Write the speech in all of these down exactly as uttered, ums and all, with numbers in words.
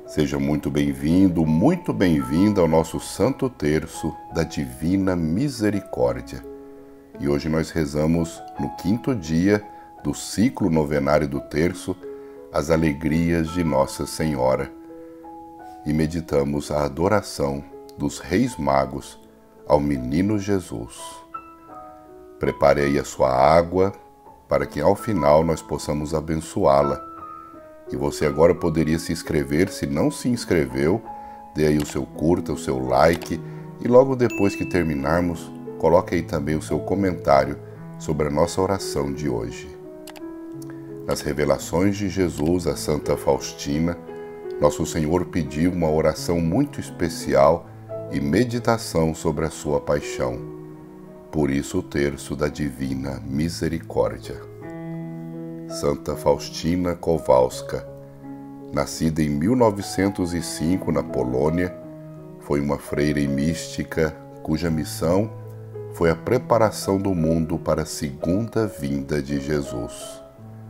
Seja muito bem-vindo, muito bem-vinda ao nosso Santo Terço da Divina Misericórdia. E hoje nós rezamos no quinto dia do ciclo novenário do Terço, as alegrias de Nossa Senhora. E meditamos a adoração dos Reis Magos ao Menino Jesus. Prepare aí a sua água para que ao final nós possamos abençoá-la. E você agora poderia se inscrever, se não se inscreveu, dê aí o seu curta, o seu like e logo depois que terminarmos, coloque aí também o seu comentário sobre a nossa oração de hoje. Nas revelações de Jesus a Santa Faustina, Nosso Senhor pediu uma oração muito especial e meditação sobre a sua paixão. Por isso o terço da Divina Misericórdia. Santa Faustina Kowalska, nascida em mil novecentos e cinco na Polônia, foi uma freira e mística cuja missão foi a preparação do mundo para a segunda vinda de Jesus.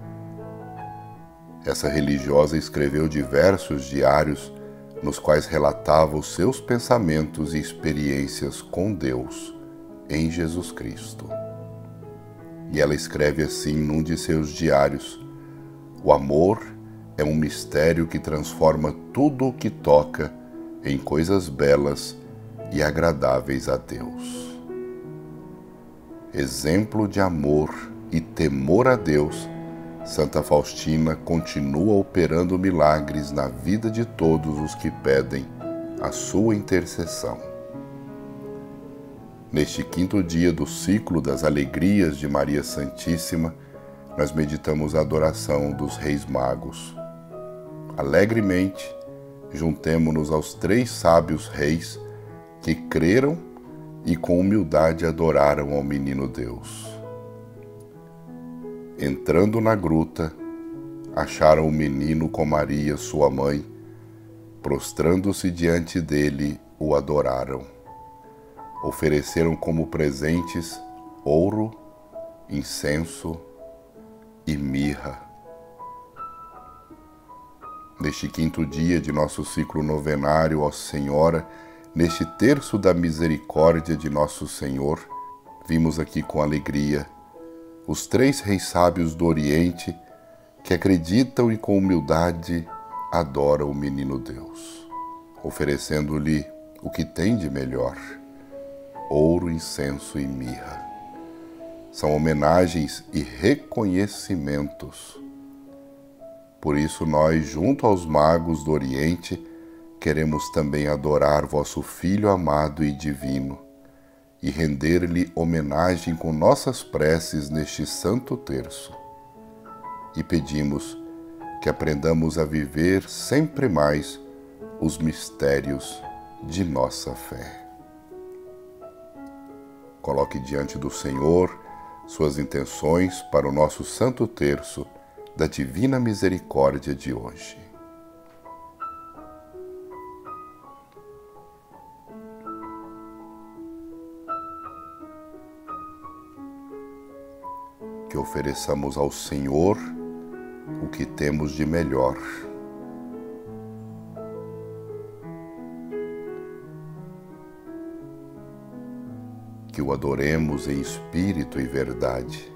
Essa religiosa escreveu diversos diários nos quais relatava os seus pensamentos e experiências com Deus em Jesus Cristo. E ela escreve assim num de seus diários: o amor é um mistério que transforma tudo o que toca em coisas belas e agradáveis a Deus. Exemplo de amor e temor a Deus, Santa Faustina continua operando milagres na vida de todos os que pedem a sua intercessão. Neste quinto dia do ciclo das alegrias de Maria Santíssima, nós meditamos a adoração dos Reis Magos. Alegremente, juntemo-nos aos três sábios reis que creram e com humildade adoraram ao Menino Deus. Entrando na gruta, acharam o menino com Maria, sua mãe, prostrando-se diante dele, o adoraram. Ofereceram como presentes ouro, incenso e mirra. Neste quinto dia de nosso ciclo novenário, ó Senhora, neste terço da misericórdia de nosso Senhor, vimos aqui com alegria os três reis sábios do Oriente que acreditam e com humildade adoram o Menino Deus, oferecendo-lhe o que tem de melhor: ouro, incenso e mirra. São homenagens e reconhecimentos. Por isso nós, junto aos magos do Oriente, queremos também adorar vosso Filho amado e divino e render-lhe homenagem com nossas preces neste santo terço. E pedimos que aprendamos a viver sempre mais os mistérios de nossa fé. Coloque diante do Senhor suas intenções para o nosso Santo Terço da Divina Misericórdia de hoje. Que ofereçamos ao Senhor o que temos de melhor. Que o adoremos em espírito e verdade.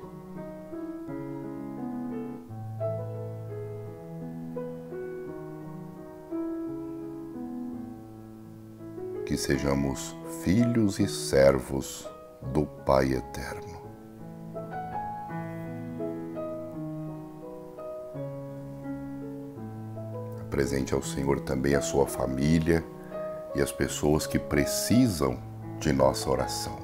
Que sejamos filhos e servos do Pai Eterno. Apresente ao Senhor também a sua família e as pessoas que precisam de nossa oração.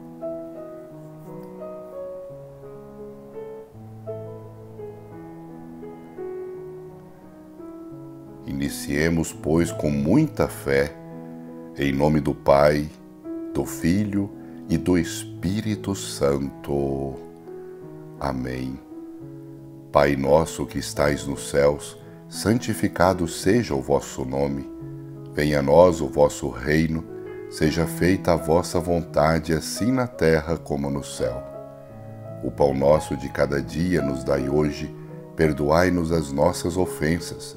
Iniciemos, pois, com muita fé, em nome do Pai, do Filho e do Espírito Santo. Amém. Pai nosso que estais nos céus, santificado seja o vosso nome. Venha a nós o vosso reino, seja feita a vossa vontade, assim na terra como no céu. O pão nosso de cada dia nos dai hoje, perdoai-nos as nossas ofensas,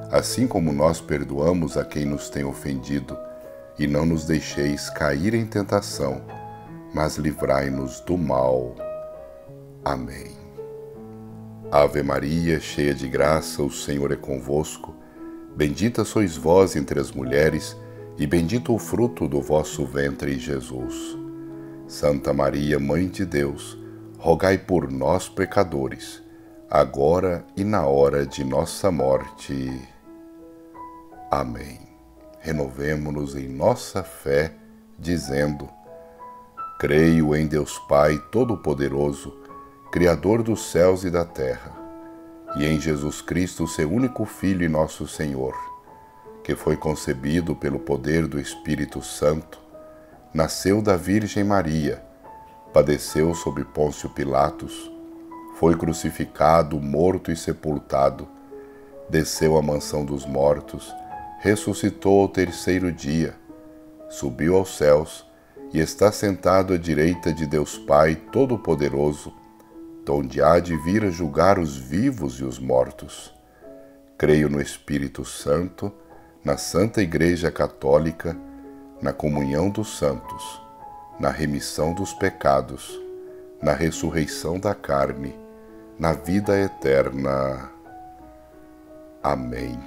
assim como nós perdoamos a quem nos tem ofendido, e não nos deixeis cair em tentação, mas livrai-nos do mal. Amém. Ave Maria, cheia de graça, o Senhor é convosco. Bendita sois vós entre as mulheres, e bendito o fruto do vosso ventre, Jesus. Santa Maria, Mãe de Deus, rogai por nós, pecadores, agora e na hora de nossa morte. Amém. Renovemo-nos em nossa fé, dizendo: creio em Deus Pai Todo-Poderoso, Criador dos céus e da terra, e em Jesus Cristo, seu único Filho e nosso Senhor, que foi concebido pelo poder do Espírito Santo, nasceu da Virgem Maria, padeceu sob Pôncio Pilatos, foi crucificado, morto e sepultado, desceu à mansão dos mortos, ressuscitou ao terceiro dia, subiu aos céus e está sentado à direita de Deus Pai Todo-Poderoso, donde há de vir a julgar os vivos e os mortos. Creio no Espírito Santo, na Santa Igreja Católica, na comunhão dos santos, na remissão dos pecados, na ressurreição da carne, na vida eterna. Amém.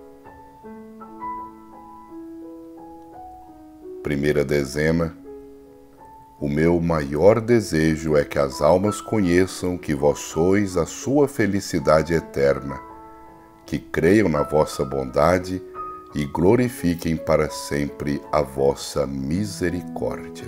Primeira dezena. O meu maior desejo é que as almas conheçam que vós sois a sua felicidade eterna, que creiam na vossa bondade e glorifiquem para sempre a vossa misericórdia.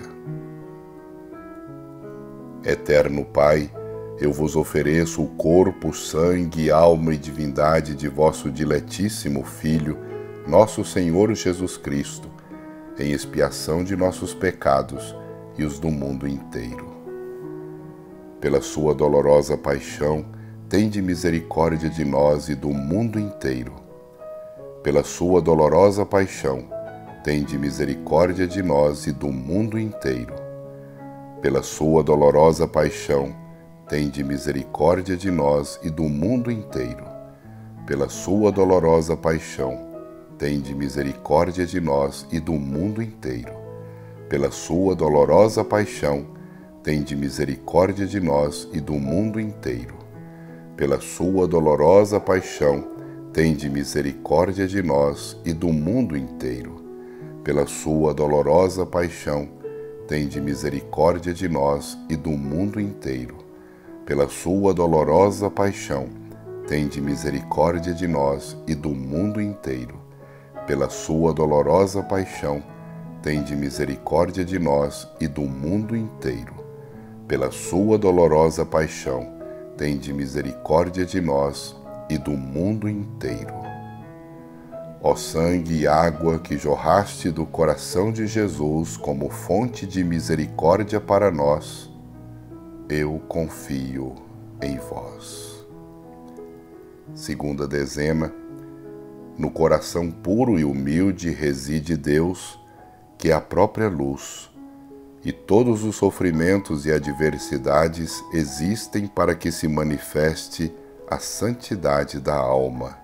Eterno Pai, eu vos ofereço o corpo, sangue, alma e divindade de vosso diletíssimo Filho, nosso Senhor Jesus Cristo, em expiação de nossos pecados e os do mundo inteiro. Pela sua dolorosa paixão, tende misericórdia de nós e do mundo inteiro. Pela sua dolorosa paixão, tende misericórdia de nós e do mundo inteiro. Pela sua dolorosa paixão, tende misericórdia de nós e do mundo inteiro. Pela sua dolorosa paixão, tende misericórdia de nós e do mundo inteiro. Pela sua dolorosa paixão, tende misericórdia de nós e do mundo inteiro. Pela sua dolorosa paixão, tende misericórdia de nós e do mundo inteiro. Pela sua dolorosa paixão, tende misericórdia de nós e do mundo inteiro. Pela sua dolorosa paixão, tende misericórdia de nós e do mundo inteiro. Pela sua dolorosa paixão, tende misericórdia de nós e do mundo inteiro. Pela sua dolorosa paixão, tende misericórdia de nós e do mundo inteiro. Ó sangue e água que jorraste do coração de Jesus como fonte de misericórdia para nós, eu confio em vós. Segunda dezena. No coração puro e humilde reside Deus, que é a própria luz, e todos os sofrimentos e adversidades existem para que se manifeste a santidade da alma.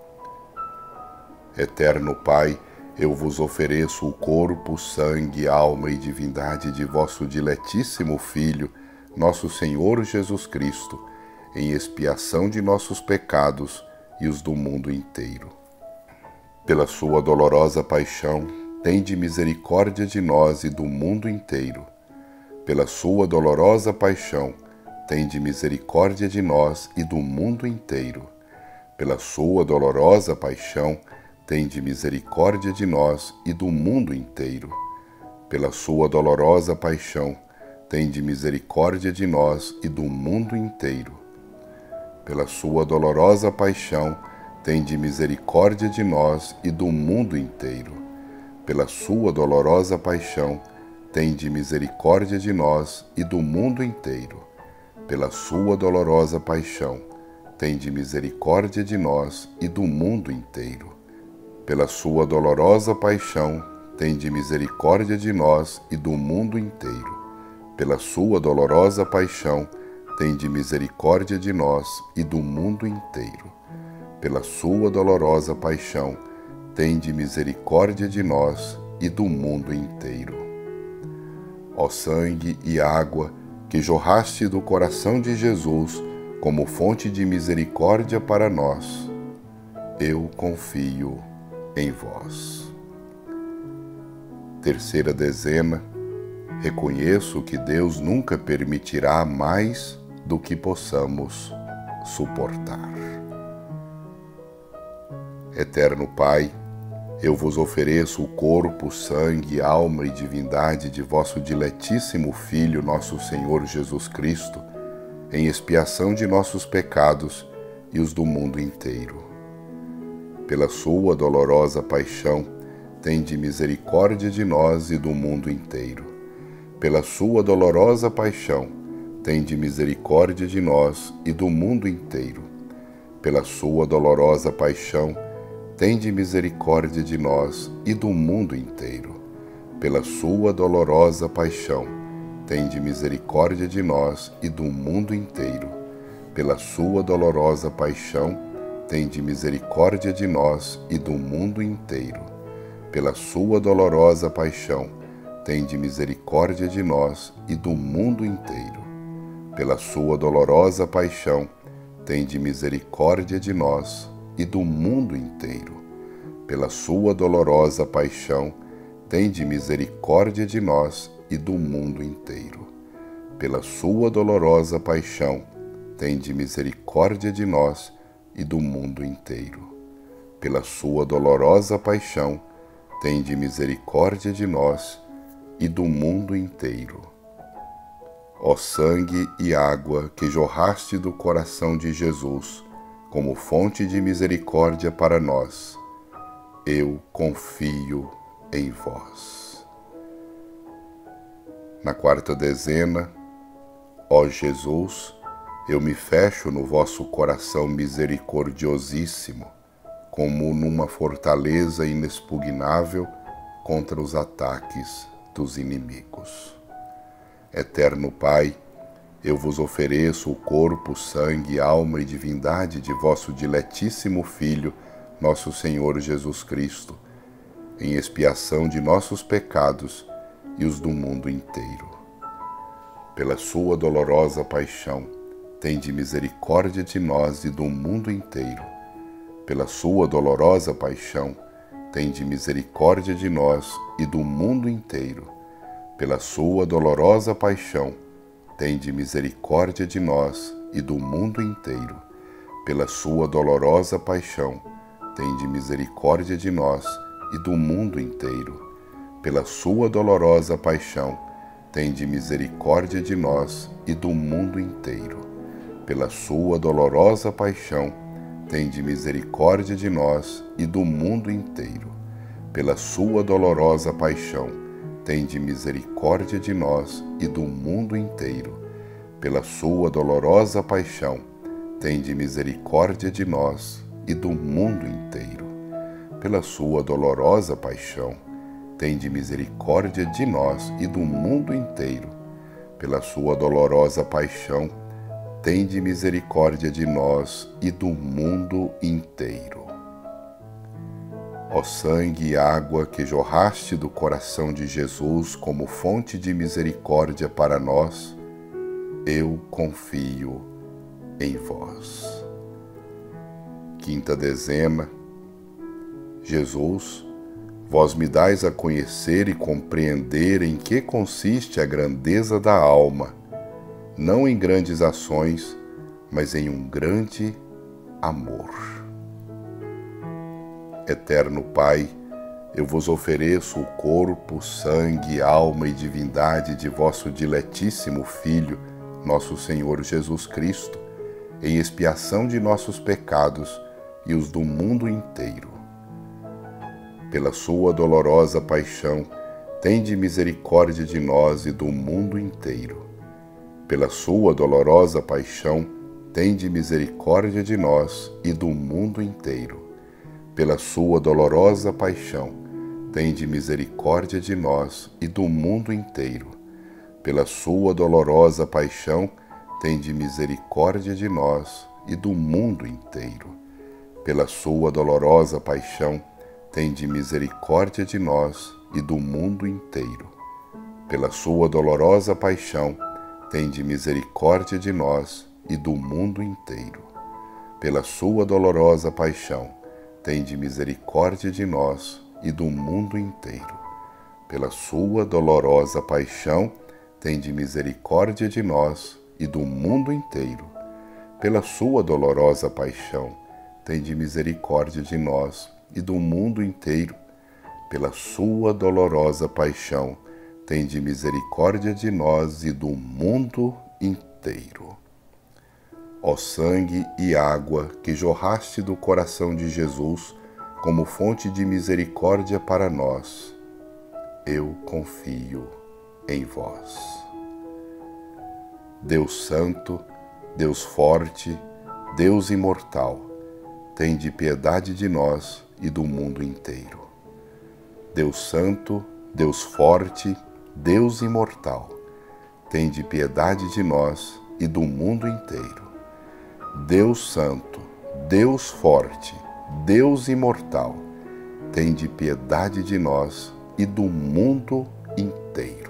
Eterno Pai, eu vos ofereço o corpo, sangue, alma e divindade de vosso diletíssimo Filho, nosso Senhor Jesus Cristo, em expiação de nossos pecados e os do mundo inteiro. Pela sua dolorosa paixão, tende misericórdia de nós e do mundo inteiro. Pela sua dolorosa paixão, tende misericórdia de nós e do mundo inteiro. Pela sua dolorosa paixão, tende misericórdia de nós e do mundo inteiro. Pela sua dolorosa paixão, tende misericórdia de nós e do mundo inteiro. Pela sua dolorosa paixão, tende misericórdia de nós e do mundo inteiro. Pela sua dolorosa paixão, tende misericórdia de nós e do mundo inteiro. Pela sua dolorosa paixão, tende misericórdia de nós e do mundo inteiro. Pela sua dolorosa paixão, tende misericórdia de nós e do mundo inteiro. Pela sua dolorosa paixão, tende misericórdia de nós e do mundo inteiro. pela sua dolorosa paixão, tende misericórdia de nós e do mundo inteiro. Ó sangue e água que jorraste do coração de Jesus como fonte de misericórdia para nós, eu confio em vós. Terceira dezena. Reconheço que Deus nunca permitirá mais do que possamos suportar. Eterno Pai, eu vos ofereço o corpo, sangue, alma e divindade de vosso diletíssimo Filho, nosso Senhor Jesus Cristo, em expiação de nossos pecados e os do mundo inteiro. Pela sua dolorosa paixão, tende misericórdia de nós e do mundo inteiro. Pela sua dolorosa paixão, tende misericórdia de nós e do mundo inteiro. Pela sua dolorosa paixão, tende misericórdia de nós e do mundo inteiro. Pela sua dolorosa paixão, tende misericórdia de nós e do mundo inteiro. Pela sua dolorosa paixão, tende misericórdia de nós e do mundo inteiro. Pela sua dolorosa paixão, tende misericórdia de nós e do mundo inteiro. Pela sua dolorosa paixão, tende misericórdia de nós e do mundo inteiro. Pela sua dolorosa paixão, tende misericórdia de nós e do mundo inteiro. Pela sua dolorosa paixão, tende misericórdia de nós e do mundo inteiro. Pela sua dolorosa paixão, tende misericórdia de nós e do mundo inteiro. Ó sangue e água que jorraste do coração de Jesus como fonte de misericórdia para nós, eu confio em vós. Na quarta dezena, ó Jesus, eu me fecho no vosso coração misericordiosíssimo, como numa fortaleza inexpugnável contra os ataques dos inimigos. Eterno Pai, eu vos ofereço o corpo, sangue, alma e divindade de vosso diletíssimo Filho, nosso Senhor Jesus Cristo, em expiação de nossos pecados e os do mundo inteiro. Pela sua dolorosa paixão, tende misericórdia de nós e do mundo inteiro. Pela sua dolorosa paixão, tende misericórdia de nós e do mundo inteiro. Pela sua dolorosa paixão, tende misericórdia de nós e do mundo inteiro. Pela sua dolorosa paixão, tende misericórdia de nós e do mundo inteiro. Pela sua dolorosa paixão, tende misericórdia de nós e do mundo inteiro. Pela sua dolorosa paixão, tende misericórdia de nós e do mundo inteiro. Pela sua dolorosa paixão, tende misericórdia de nós e do mundo inteiro. Pela sua dolorosa paixão, tende misericórdia de nós e do mundo inteiro. Pela sua dolorosa paixão, tende misericórdia de nós e do mundo inteiro. Pela sua dolorosa paixão, tende misericórdia de nós e do mundo inteiro. Ó sangue e água que jorraste do coração de Jesus como fonte de misericórdia para nós, eu confio em vós. Quinta dezena. Jesus, vós me dais a conhecer e compreender em que consiste a grandeza da alma, não em grandes ações, mas em um grande amor. Eterno Pai, eu vos ofereço o corpo, sangue, alma e divindade de vosso diletíssimo Filho, nosso Senhor Jesus Cristo, em expiação de nossos pecados e os do mundo inteiro. Pela sua dolorosa paixão, tende misericórdia de nós e do mundo inteiro. Pela sua dolorosa paixão, tende misericórdia de nós e do mundo inteiro. Pela sua dolorosa paixão, tende misericórdia de nós e do mundo inteiro. Pela sua dolorosa paixão, tende misericórdia de nós e do mundo inteiro. pela sua dolorosa paixão, tende misericórdia de nós e do mundo inteiro. Pela sua dolorosa paixão, tende misericórdia de nós e do mundo inteiro. Pela sua dolorosa paixão, tende misericórdia de nós e do mundo inteiro. Pela sua dolorosa paixão, tende misericórdia de nós e do mundo inteiro. Pela sua dolorosa paixão, tende misericórdia de nós e do mundo inteiro. Pela sua dolorosa paixão, tende misericórdia de nós e do mundo inteiro. Ó sangue e água que jorraste do coração de Jesus como fonte de misericórdia para nós, eu confio em vós. Deus Santo, Deus Forte, Deus Imortal, tende piedade de nós e do mundo inteiro. Deus Santo, Deus Forte, Deus Imortal, tende piedade de nós e do mundo inteiro. Deus Santo, Deus Forte, Deus Imortal, tende piedade de nós e do mundo inteiro.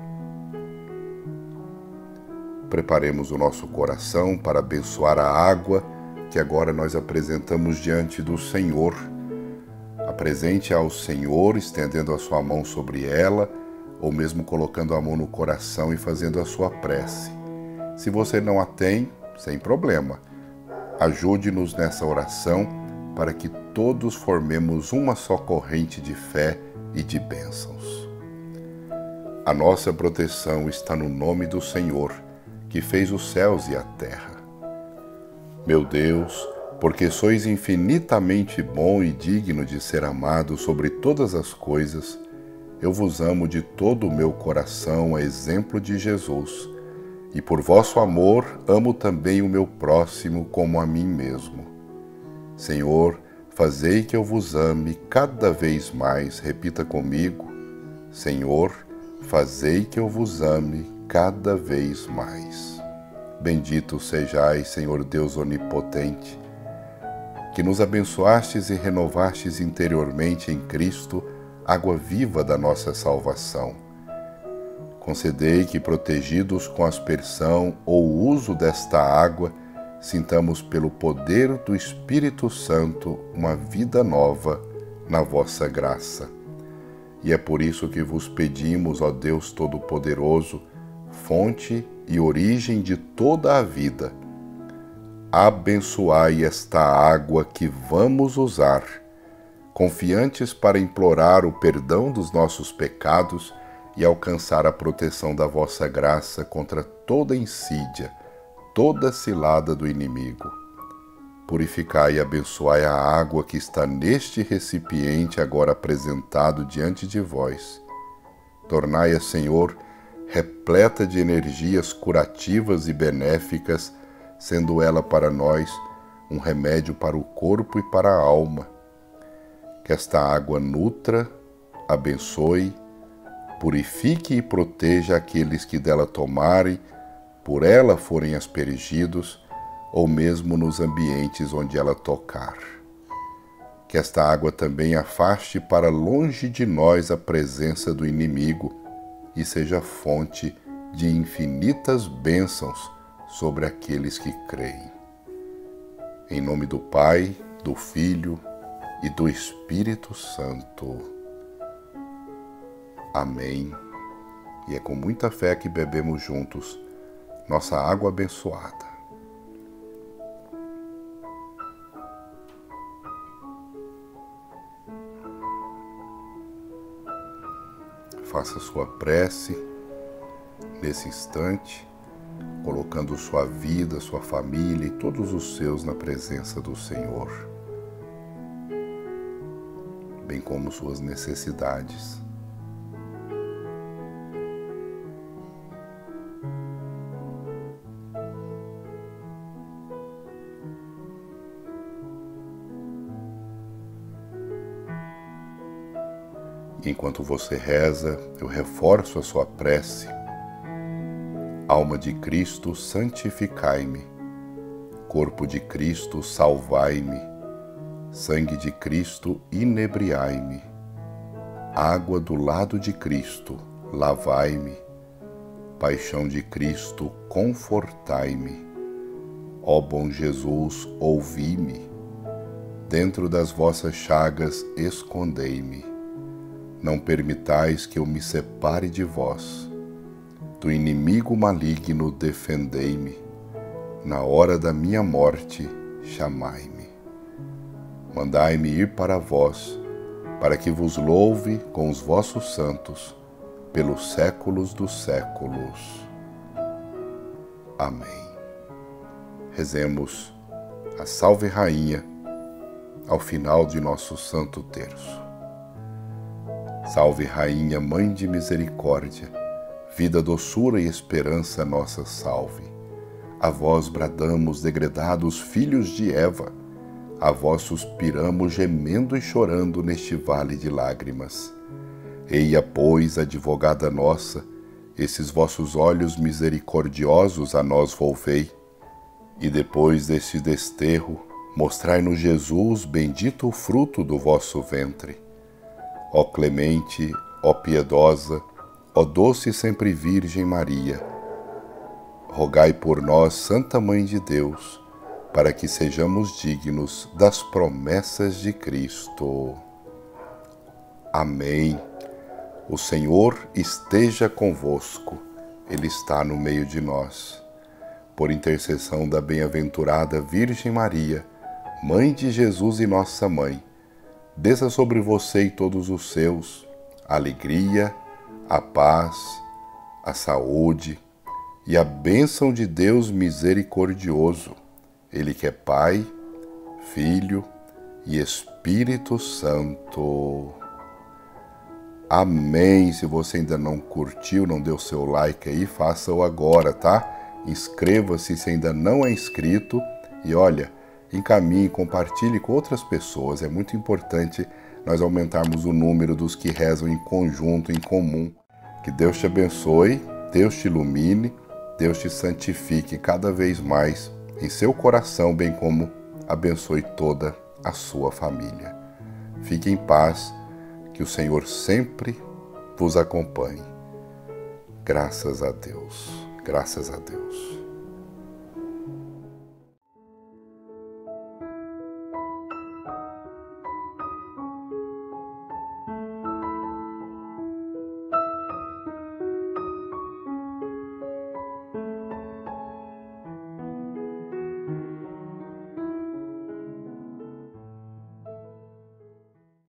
Preparemos o nosso coração para abençoar a água que agora nós apresentamos diante do Senhor. Apresente ao Senhor, estendendo a sua mão sobre ela, ou mesmo colocando a mão no coração e fazendo a sua prece. Se você não a tem, sem problema. Ajude-nos nessa oração para que todos formemos uma só corrente de fé e de bênçãos. A nossa proteção está no nome do Senhor, que fez os céus e a terra. Meu Deus, porque sois infinitamente bom e digno de ser amado sobre todas as coisas, eu vos amo de todo o meu coração, a exemplo de Jesus, e por vosso amor amo também o meu próximo como a mim mesmo. Senhor, fazei que eu vos ame cada vez mais. Repita comigo: Senhor, fazei que eu vos ame cada vez mais. Bendito sejais, Senhor Deus onipotente, que nos abençoastes e renovastes interiormente em Cristo, água viva da nossa salvação. Concedei que, protegidos com aspersão ou uso desta água, sintamos pelo poder do Espírito Santo uma vida nova na vossa graça. E é por isso que vos pedimos, ó Deus Todo-Poderoso, fonte e origem de toda a vida, abençoai esta água que vamos usar, confiantes para implorar o perdão dos nossos pecados e alcançar a proteção da vossa graça contra toda insídia, toda cilada do inimigo. Purificai e abençoai a água que está neste recipiente agora apresentado diante de vós. Tornai-a, Senhor, repleta de energias curativas e benéficas, sendo ela para nós um remédio para o corpo e para a alma. Que esta água nutra, abençoe, purifique e proteja aqueles que dela tomarem, por ela forem aspergidos, ou mesmo nos ambientes onde ela tocar. Que esta água também afaste para longe de nós a presença do inimigo e seja fonte de infinitas bênçãos sobre aqueles que creem. Em nome do Pai, do Filho e do Espírito Santo. Amém. E é com muita fé que bebemos juntos nossa água abençoada. Faça sua prece nesse instante, colocando sua vida, sua família e todos os seus na presença do Senhor, bem como suas necessidades. Enquanto você reza, eu reforço a sua prece. Alma de Cristo, santificai-me. Corpo de Cristo, salvai-me. Sangue de Cristo, inebriai-me. Água do lado de Cristo, lavai-me. Paixão de Cristo, confortai-me. Ó bom Jesus, ouvi-me. Dentro das vossas chagas, escondei-me. Não permitais que eu me separe de vós. Do inimigo maligno, defendei-me. Na hora da minha morte, chamai-me. Mandai-me ir para vós, para que vos louve com os vossos santos, pelos séculos dos séculos. Amém. Rezemos a Salve Rainha ao final de nosso Santo Terço. Salve Rainha, Mãe de Misericórdia, vida, doçura e esperança nossa salve. A vós bradamos, degredados filhos de Eva, a vós suspiramos, gemendo e chorando neste vale de lágrimas. Eia, pois, advogada nossa, esses vossos olhos misericordiosos a nós volvei, e depois deste desterro, mostrai-nos Jesus, bendito o fruto do vosso ventre. Ó clemente, ó piedosa, ó doce e sempre Virgem Maria, rogai por nós, Santa Mãe de Deus, para que sejamos dignos das promessas de Cristo. Amém. O Senhor esteja convosco, Ele está no meio de nós. Por intercessão da bem-aventurada Virgem Maria, Mãe de Jesus e Nossa Mãe, desça sobre você e todos os seus a alegria, a paz, a saúde e a bênção de Deus misericordioso, Ele que é Pai, Filho e Espírito Santo. Amém. Se você ainda não curtiu, não deu seu like aí, faça-o agora, tá? Inscreva-se se ainda não é inscrito e olha, encaminhe, compartilhe com outras pessoas. É muito importante nós aumentarmos o número dos que rezam em conjunto, em comum. Que Deus te abençoe, Deus te ilumine, Deus te santifique cada vez mais em seu coração, bem como abençoe toda a sua família. Fique em paz, que o Senhor sempre vos acompanhe. Graças a Deus, graças a Deus.